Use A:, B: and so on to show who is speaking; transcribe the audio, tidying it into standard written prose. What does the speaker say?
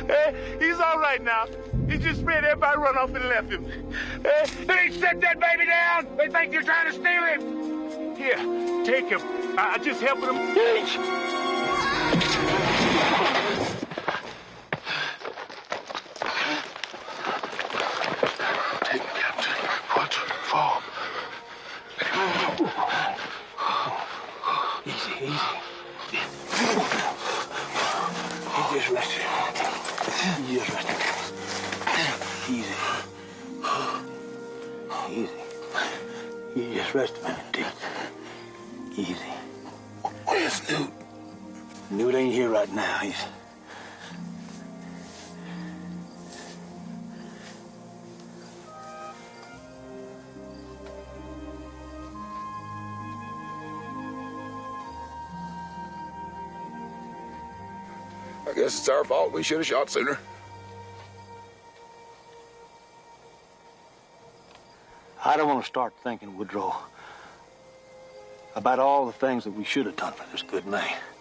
A: He's all right now. He just made everybody run off and left him. They set that baby down. They think you're trying to steal him. Here, take him. I just helped him. Deets!
B: Take him, Captain. Watch him fall.
C: Easy, easy. He just rested. He just rested. Easy. Easy. You just rest a minute, Deets. Easy.
B: Where's Newt?
C: Newt ain't here right now. He's...
B: I guess it's our fault. We should have shot sooner.
C: I don't want to start thinking, Woodrow, about all the things that we should have done for this good man.